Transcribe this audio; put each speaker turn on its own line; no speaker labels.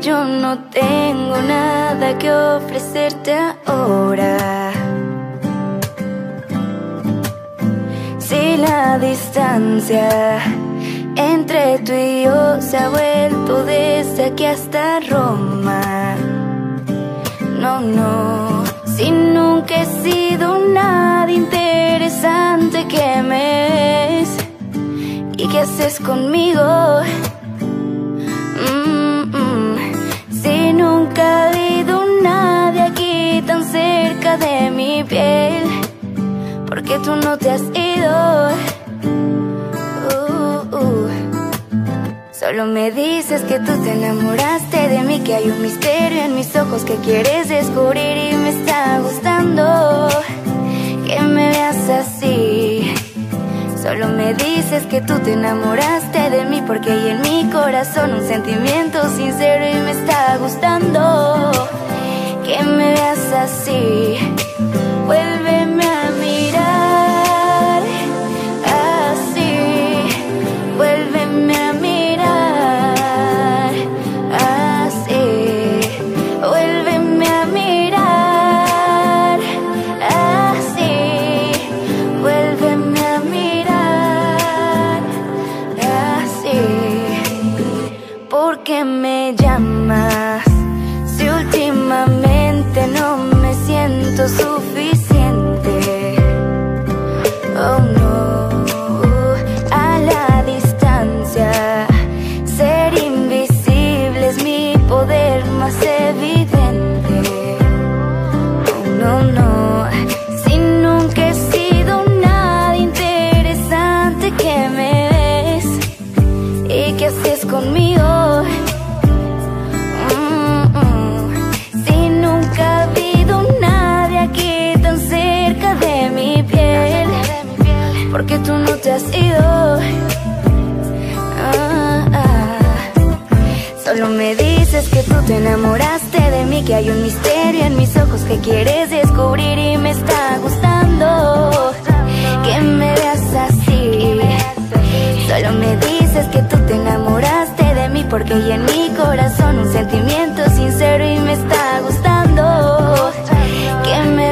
yo no tengo nada que ofrecerte ahora. Si la distancia entre tú y yo se ha vuelto desde aquí hasta Roma. No, no, si nunca he sido nada interesante que me ves. ¿Y qué haces conmigo? Si nunca ha habido nadie aquí tan cerca de mi piel, ¿por qué tú no te has ido? Solo me dices que tú te enamoraste de mí, que hay un misterio en mis ojos que quieres descubrir y me está gustando que me veas así. Solo me dices que tú te enamoraste de mí porque hay en mi corazón un sentimiento sincero y me está gustando que me veas así. Vuélveme a mirar así, vuélveme a mirar así, vuélveme a mirar así, vuélveme a mirar así. ¿Por qué me llamas si últimamente no me siento suficiente? Oh no, a la distancia ser invisible es mi poder más evidente. Oh no, no, si nunca he sido nada interesante que me ves. ¿Y qué haces conmigo? Si nunca ha habido nadie aquí tan cerca de mi piel, ¿por qué tú no te has ido? Solo me dices que tú te enamoraste de mí, que hay un misterio en mis ojos que quieres descubrir y me está gustando que me veas así. Solo me dices que tú te enamoraste de mí porque hay en mi corazón un sentimiento sincero y me está gustando que me